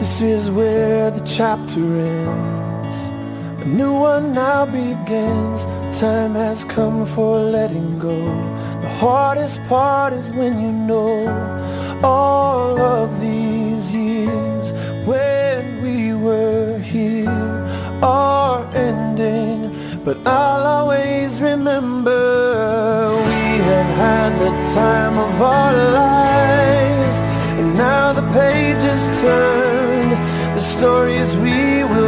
This is where the chapter ends. A new one now begins. Time has come for letting go. The hardest part is when you know all of these years when we were here are ending. But I'll always remember we have had the time of our lives. And now the pages turned, the stories we will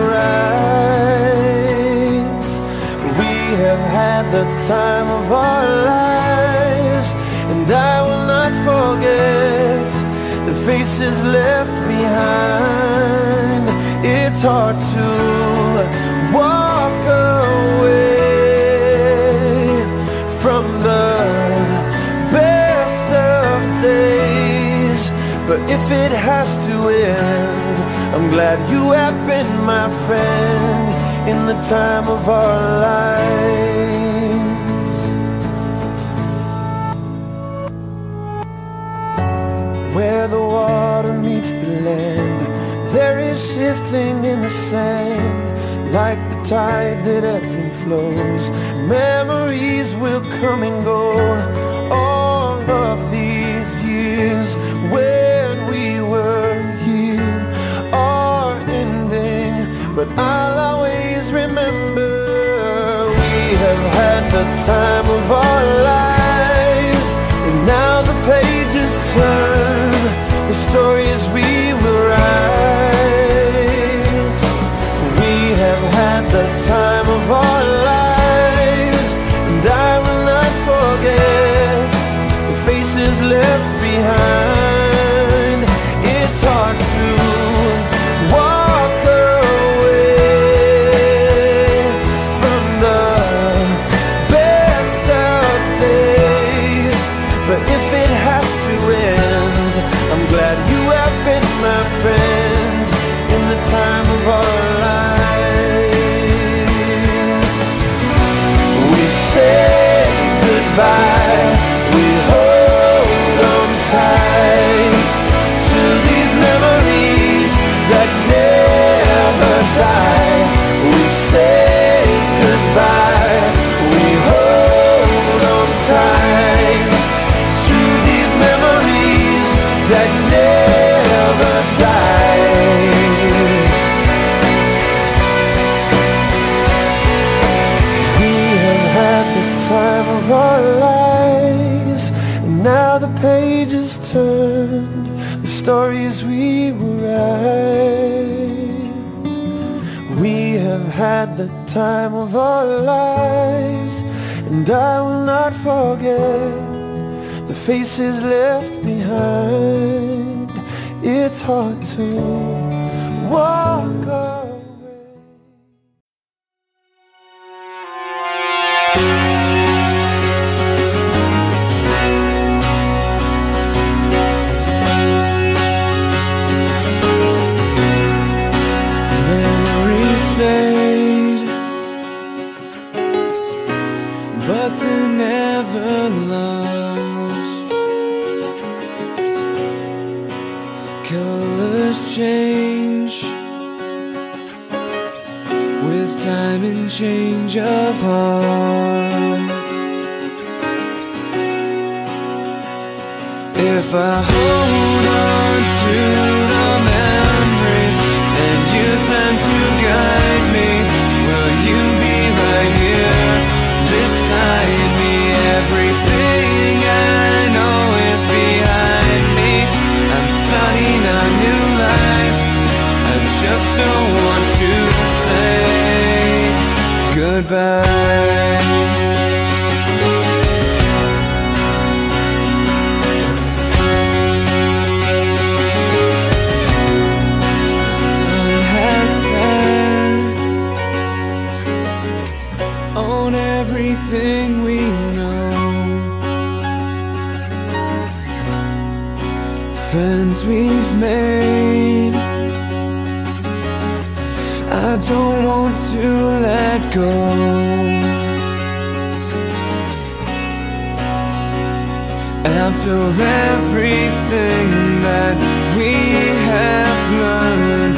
write. We have had the time of our lives, and I will not forget the faces left behind. It's hard to walk away from the best of days, but if it has to end, I'm glad you have been my friend in the time of our lives. Where the water meets the land, there is shifting in the sand, like the tide that ebbs and flows. Memories will come and go. All of these years when we were here are ending, but I'll always remember we have had the time of our lives. And now the pages turn, the stories we will write. We have had the time of our lives, and I will not forget the faces left behind. It's hard to walk away from the best of days, but if it has to end, I'm glad you have been my friend in the time of our lives. We say goodbye, we hold on tight to these memories that never die. We say goodbye, we hold on tight to these memories that never die. We have had the time of our lives, and now the pages turned, the stories we will write. We have had the time of our lives, and I will not forget the faces left behind. It's hard to walk away. Memories fade, but they're never lost. Colors change with time and change of heart. If I hold on to the memories and use them to guide me, will you be right here beside me? Everything I know is behind me. I'm starting a new life. I just don't want to say goodbye. Sun has set on everything we know. Friends we've made, I don't want to let go. After everything that we have learned,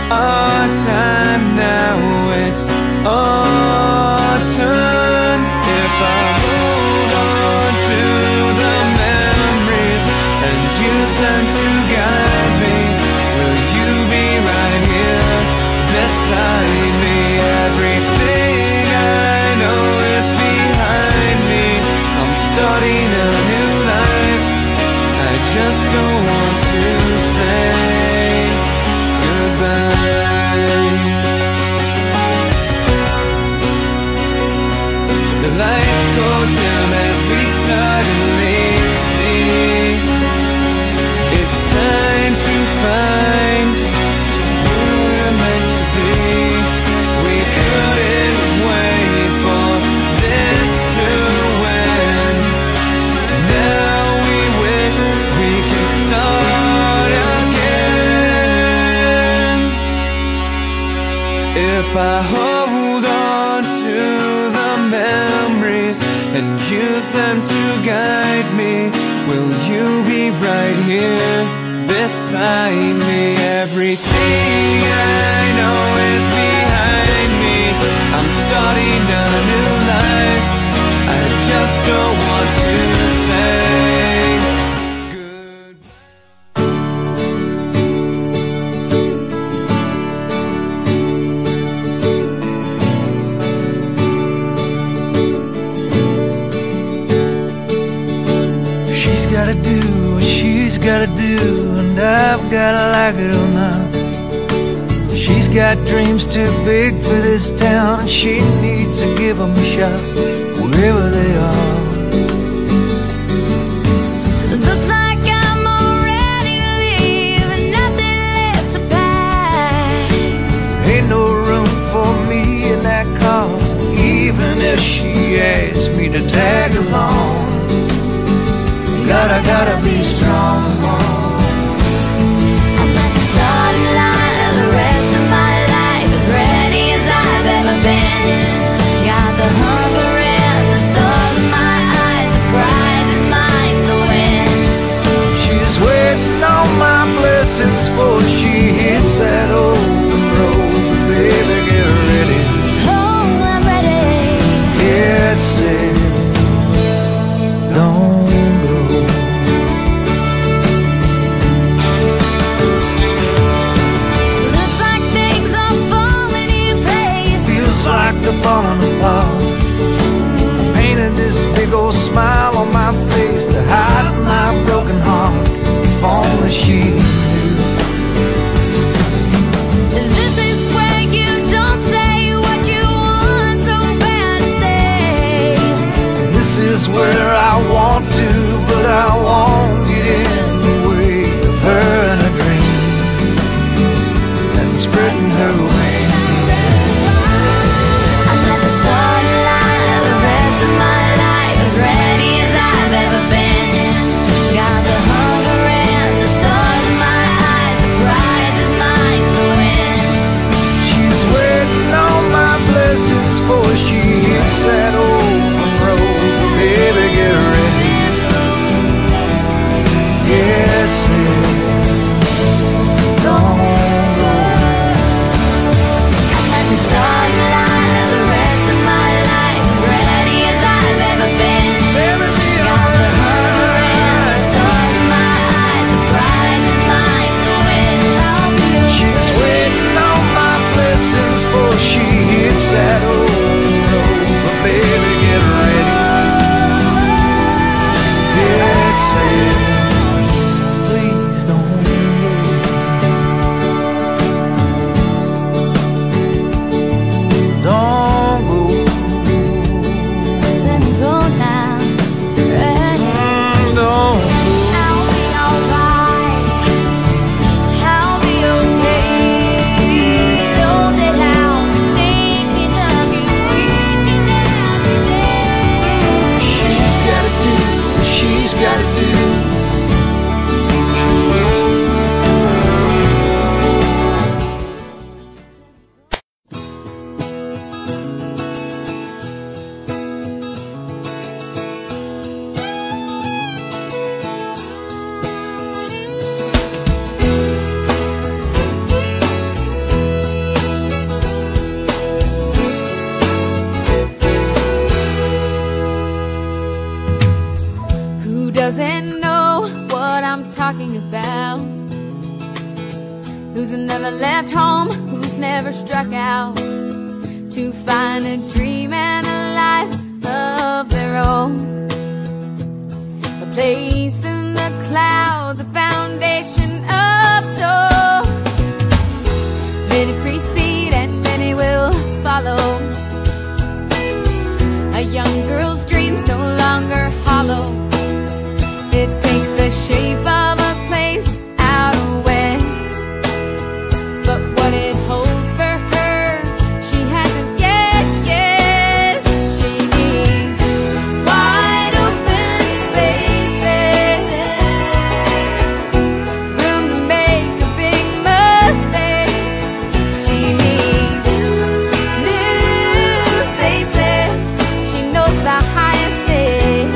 our time now, it's our turn. If I hold on to the memories and use them to guide me, will you be right here beside me? Everything I know is behind me. I'm starting a new life. I just don't want to say the lights go dim as we suddenly see it's time to find who we're meant to be. We couldn't wait for this to end. Now we wish we could start again. If I hold on to the memories and use them to guide me, will you be right here beside me? Everything I know is behind me. I'm starting a new life. I just don't want to say gotta do what she's gotta do, and I've gotta like it or not. She's got dreams too big for this town, and she needs to give them a shot wherever they are. Looks like I'm all ready to leave and nothing left to pack. Ain't no room for me in that car, even if she asks me to tag along. Gotta be strong. I'm at the starting line of the rest of my life, as ready as I've ever been. Got the hunger and the stars in my eyes, the prize is mine to win. She's waiting on my blessings before she hits that open road. Baby, get ready. Oh, I'm ready. Get set. Don't falling apart. I painted this big old smile on my face to hide my broken heart. If only she knew. This is where you don't say what you want so bad to say. This is where I want to, but I won't get in the way of her and her dream and spreading her wings. Before she hits that open road, baby. who's never left home, who's never struck out to find a dream and a life of their own. A place in the clouds, a foundation of soul. Many precede and many will follow. A young girl's dreams no longer hollow. It takes the shape of a place out west, but what it holds for her, she hasn't yet guessed. She needs wide open spaces, room to make a big mistake. She needs new faces. She knows the highest stakes.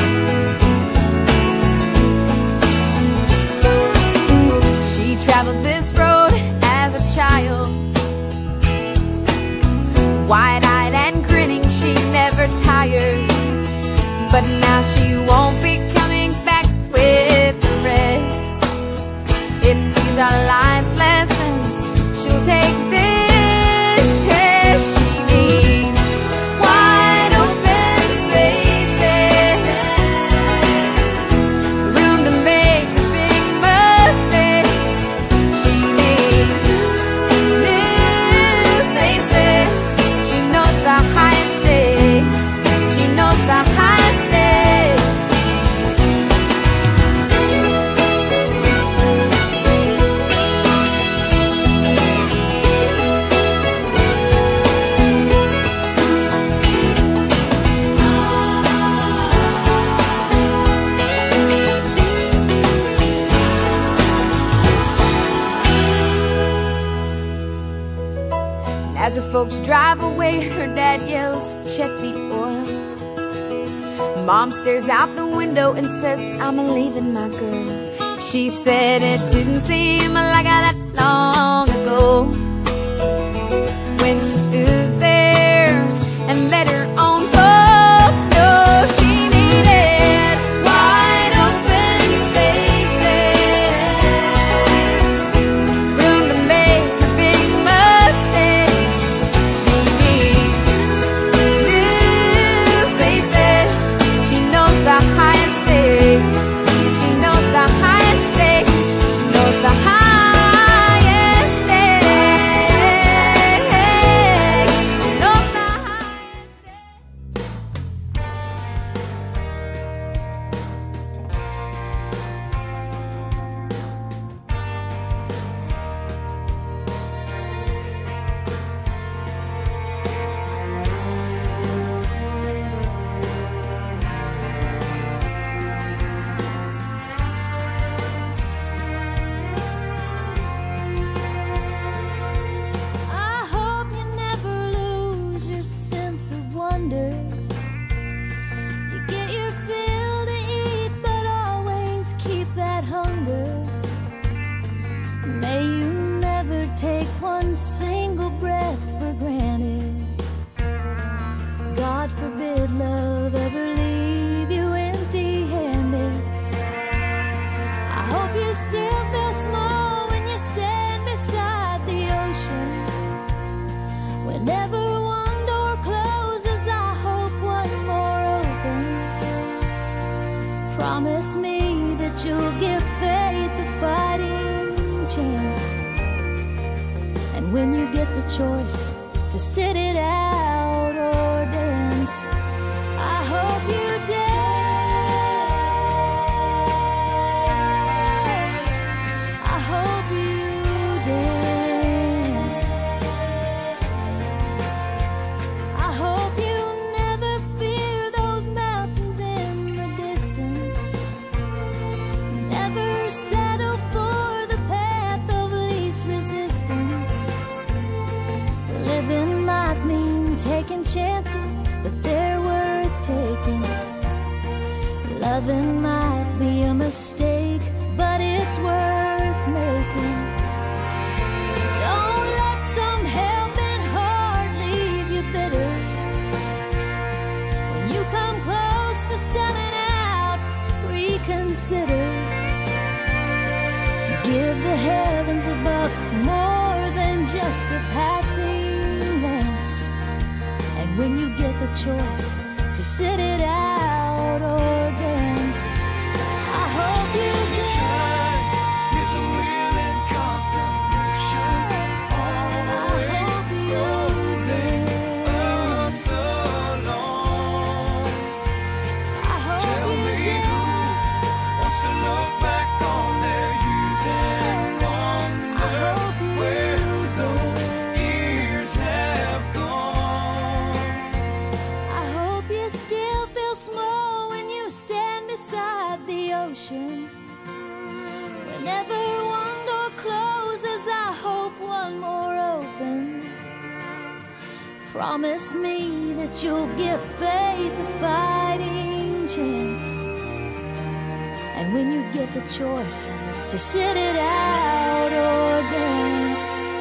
She traveled this road as a child, wide-eyed and grinning, she never tired. But now she won't be coming back with the rest. If these are life lessons, she'll take this test. She needs wide open spaces, room to make a big mistake. She needs new faces. She knows the highest stakes. She knows the highest stakes. As her folks drive away, her dad yells, "Check the oil." Mom stares out the window and says, "I'm leaving my girl." She said it didn't seem like that long ago, when she stood there and let her own folks know she needed wide open spaces, room to make a big mistake. She needs new faces. She knows the highest stakes. She knows the highest stakes. She knows the highest stakes. She knows the highest stakes. I hope you never lose your sense of wonder. You get your fill to eat, but always keep that hunger. May you never take one single breath for granted. God forbid love ever leave you empty-handed. I hope you still feel small when you stand beside the ocean. Whenever one door closes, I hope one more opens. Promise me that you'll give faith a fighting chance. And when you get the choice to sit it out or dance, I hope you dance. I hope you dance. I hope you never fear those mountains in the distance. Never settle for the path of least resistance. Living might mean taking chances, but they're worth taking. Loving might be a mistake, but it's worth making. Don't let some helping heart leave you bitter. When you come close to selling out, reconsider. Give the heavens above the choice to sit it out or dance, I hope you can. It's a wheel in constant motion, always rolling us along. I hope Tell you me can. who wants to look back on their years and wonder where those years have gone. I hope you still feel small when you stand beside the ocean. Whenever one door closes, I hope one more opens. Promise me that you'll give faith a fighting chance. And when you get the choice to sit it out or dance,